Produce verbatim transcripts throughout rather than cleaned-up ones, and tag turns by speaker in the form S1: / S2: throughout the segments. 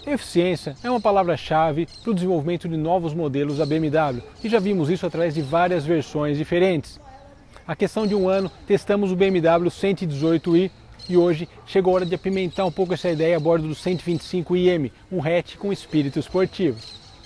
S1: Eficiência é uma palavra-chave para o desenvolvimento de novos modelos da B M W e já vimos isso através de várias versões diferentes. A questão de um ano, testamos o B M W cento e dezoito i e hoje chegou a hora de apimentar um pouco essa ideia a bordo do cento e vinte e cinco i M, um hatch com espírito esportivo.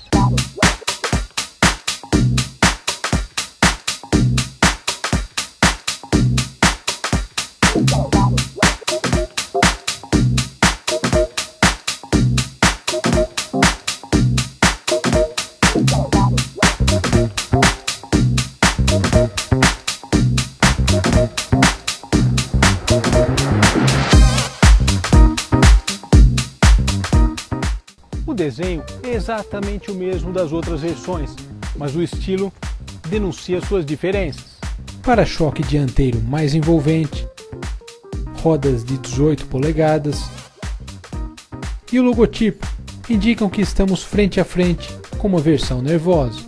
S1: O desenho é exatamente o mesmo das outras versões, mas o estilo denuncia suas diferenças. Para-choque dianteiro mais envolvente, rodas de dezoito polegadas e o logotipo indicam que estamos frente a frente com uma versão nervosa.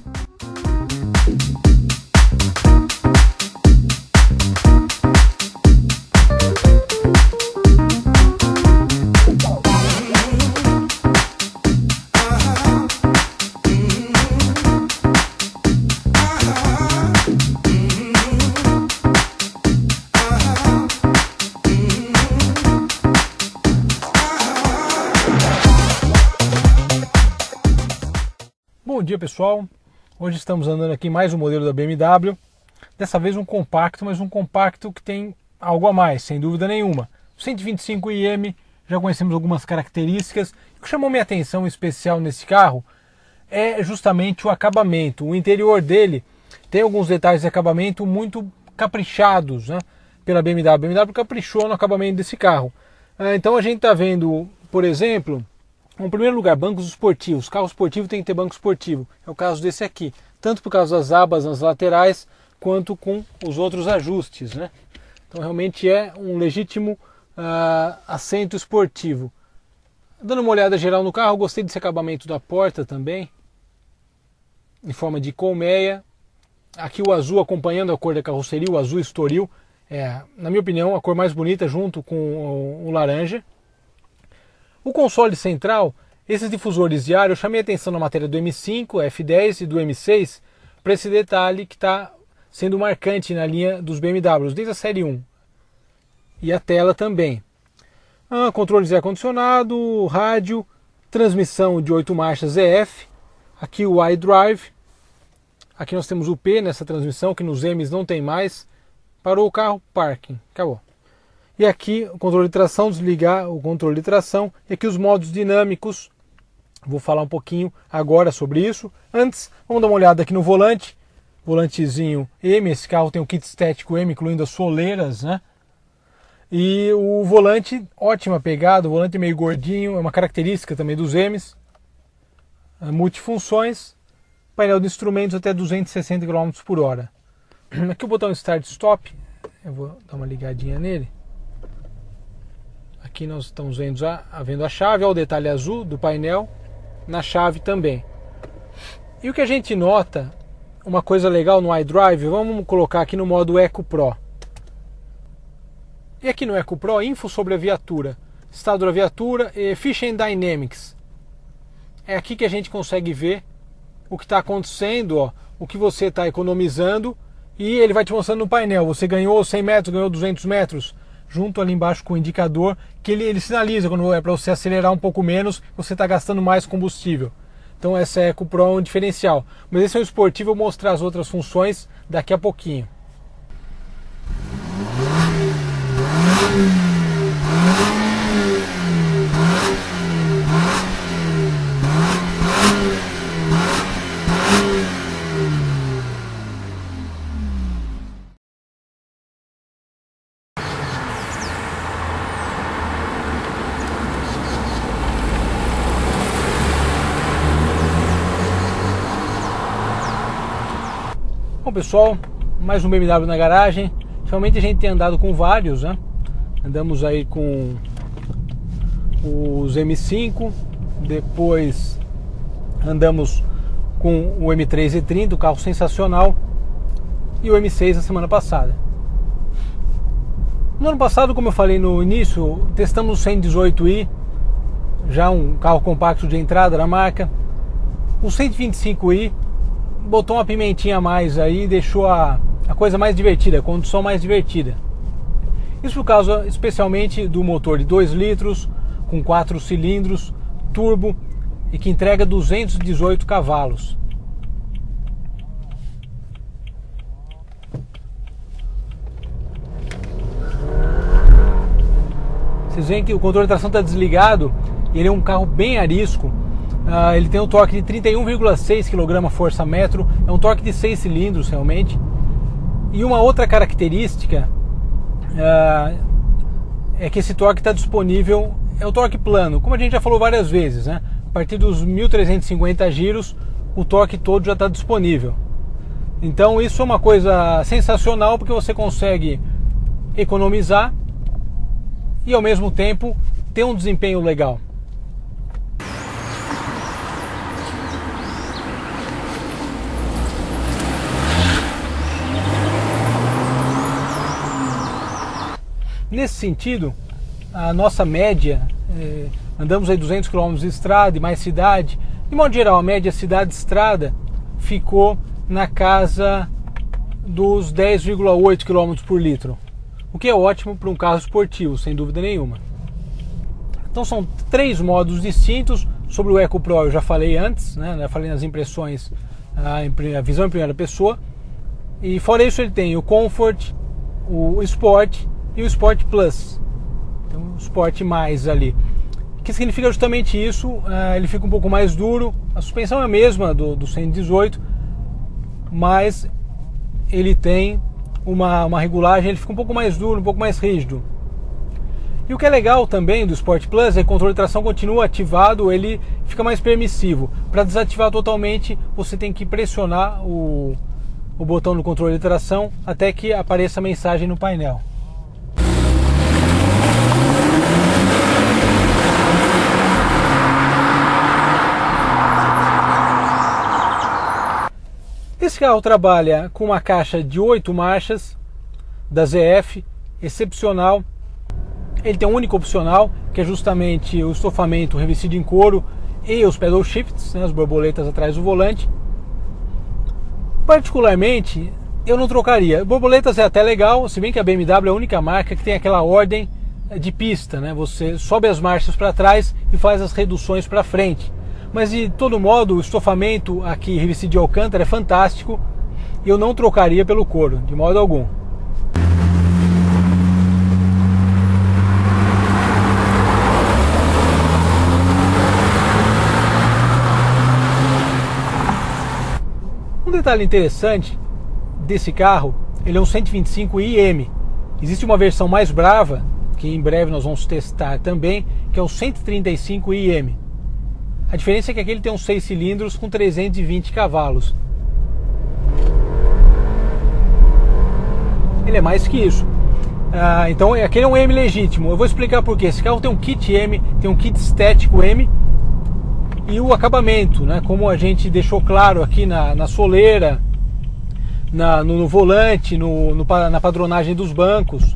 S1: Bom dia pessoal, hoje estamos andando aqui em mais um modelo da B M W, dessa vez um compacto, mas um compacto que tem algo a mais, sem dúvida nenhuma. O cento e vinte e cinco i M, já conhecemos algumas características. O que chamou minha atenção em especial nesse carro é justamente o acabamento. O interior dele tem alguns detalhes de acabamento muito caprichados, né, pela B M W. A B M W caprichou no acabamento desse carro. Então a gente está vendo, por exemplo, em primeiro lugar, bancos esportivos. Carro esportivo tem que ter banco esportivo. É o caso desse aqui. Tanto por causa das abas nas laterais, quanto com os outros ajustes, né? Então realmente é um legítimo uh, assento esportivo. Dando uma olhada geral no carro, gostei desse acabamento da porta também. Em forma de colmeia. Aqui o azul acompanhando a cor da carroceria, o azul estoril. É, na minha opinião, a cor mais bonita junto com o, o laranja. O console central, esses difusores de ar, eu chamei a atenção na matéria do M cinco, F dez e do M seis para esse detalhe que está sendo marcante na linha dos B M Ws, desde a série um. E a tela também. Ah, controle de ar-condicionado, rádio, transmissão de oito marchas E F, aqui o iDrive, aqui nós temos o P nessa transmissão, que nos M's não tem mais, parou o carro, parking, acabou. E aqui o controle de tração, desligar o controle de tração. E aqui os modos dinâmicos. Vou falar um pouquinho agora sobre isso. Antes, vamos dar uma olhada aqui no volante. Volantezinho M, esse carro tem um kit estético M, incluindo as soleiras, né? E o volante, ótima pegada, o volante meio gordinho, é uma característica também dos M's. Multifunções, painel de instrumentos até duzentos e sessenta quilômetros por hora. Aqui o botão Start Stop, eu vou dar uma ligadinha nele. Aqui nós estamos vendo a, vendo a chave, olha o detalhe azul do painel, na chave também. E o que a gente nota, uma coisa legal no iDrive, vamos colocar aqui no modo Eco Pro. E aqui no Eco Pro, info sobre a viatura, estado da viatura e Fish and Dynamics. É aqui que a gente consegue ver o que está acontecendo, ó, o que você está economizando, e ele vai te mostrando no painel, você ganhou cem metros, ganhou duzentos metros, junto ali embaixo com o indicador, que ele, ele sinaliza quando é para você acelerar um pouco menos, você está gastando mais combustível. Então essa Eco Pro é um diferencial. Mas esse é um esportivo, eu vou mostrar as outras funções daqui a pouquinho. Bom pessoal, mais um B M W na garagem. Realmente a gente tem andado com vários, né? Andamos aí com os M cinco, depois andamos com o M três e trinta, o carro sensacional, e o M seis na semana passada. No ano passado, como eu falei no início, testamos o cento e dezoito i, já um carro compacto de entrada da marca. O cento e vinte e cinco i botou uma pimentinha a mais aí, deixou a, a coisa mais divertida, a condução mais divertida. Isso por causa especialmente do motor de dois litros, com quatro cilindros, turbo, e que entrega duzentos e dezoito cavalos. Vocês veem que o controle de tração está desligado, e ele é um carro bem arisco. Uh, ele tem um torque de trinta e um vírgula seis quilograma-força-metro, é um torque de seis cilindros realmente. E uma outra característica uh, é que esse torque está disponível, é o torque plano, como a gente já falou várias vezes, né? A partir dos mil trezentos e cinquenta giros, o torque todo já está disponível. Então isso é uma coisa sensacional, porque você consegue economizar e ao mesmo tempo ter um desempenho legal. Nesse sentido, a nossa média, eh, andamos aí duzentos quilômetros de estrada e mais cidade, de modo geral a média cidade-estrada ficou na casa dos dez vírgula oito quilômetros por litro, o que é ótimo para um carro esportivo, sem dúvida nenhuma. Então são três modos distintos. Sobre o EcoPro eu já falei antes, né? Já falei nas impressões, a visão em primeira pessoa, e fora isso ele tem o Comfort, o Sport e o Sport Plus. Tem um Sport mais ali, que significa justamente isso. Uh, ele fica um pouco mais duro, a suspensão é a mesma do, do cento e dezoito, mas ele tem uma, uma regulagem, ele fica um pouco mais duro, um pouco mais rígido. E o que é legal também do Sport Plus é que o controle de tração continua ativado, ele fica mais permissivo. Para desativar totalmente, você tem que pressionar o, o botão do controle de tração até que apareça a mensagem no painel. Esse carro trabalha com uma caixa de oito marchas da Z F, excepcional. Ele tem um único opcional, que é justamente o estofamento revestido em couro e os pedal shifts, né, as borboletas atrás do volante. Particularmente, eu não trocaria. Borboletas é até legal, se bem que a B M W é a única marca que tem aquela ordem de pista, né? Você sobe as marchas para trás e faz as reduções para frente. Mas de todo modo, o estofamento aqui revestido de alcântara é fantástico e eu não trocaria pelo couro, de modo algum. Um detalhe interessante desse carro, ele é um cento e vinte e cinco i M. Existe uma versão mais brava, que em breve nós vamos testar também, que é o cento e trinta e cinco i M. A diferença é que aquele tem uns seis cilindros com trezentos e vinte cavalos. Ele é mais que isso. Ah, então aquele é um M legítimo. Eu vou explicar por quê. Esse carro tem um kit M, tem um kit estético M, e o acabamento, né, como a gente deixou claro aqui na, na soleira, na, no, no volante, no, no, na padronagem dos bancos.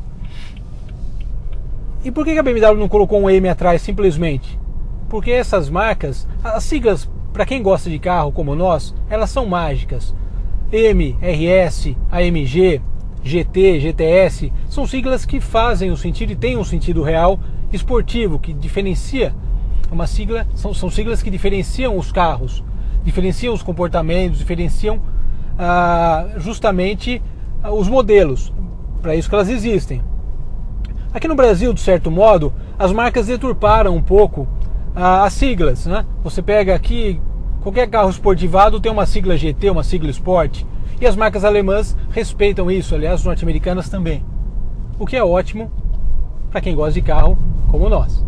S1: E por que a B M W não colocou um M atrás simplesmente? Porque essas marcas, as siglas, para quem gosta de carro como nós, elas são mágicas. M, R S, A M G, G T, G T S, são siglas que fazem o sentido e têm um sentido real esportivo, que diferencia. Uma sigla, são, são siglas que diferenciam os carros, diferenciam os comportamentos, diferenciam ah, justamente ah, os modelos. Para isso que elas existem. Aqui no Brasil, de certo modo, as marcas deturparam um pouco ah, as siglas, né? Você pega aqui, qualquer carro esportivado tem uma sigla G T, uma sigla Sport, e as marcas alemãs respeitam isso, aliás, as norte-americanas também. O que é ótimo para quem gosta de carro como nós.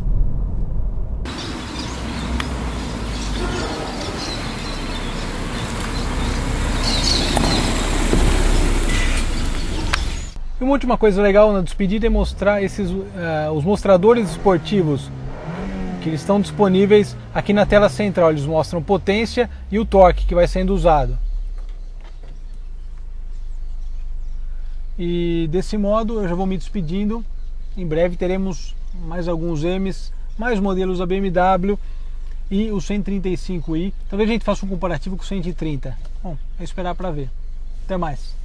S1: E uma última coisa legal na despedida é mostrar esses, uh, os mostradores esportivos que eles estão disponíveis aqui na tela central. Eles mostram potência e o torque que vai sendo usado. E desse modo eu já vou me despedindo. Em breve teremos mais alguns M's mais modelos da B M W e o cento e trinta e cinco i. Talvez a gente faça um comparativo com o cento e trinta. Bom, é esperar para ver. Até mais.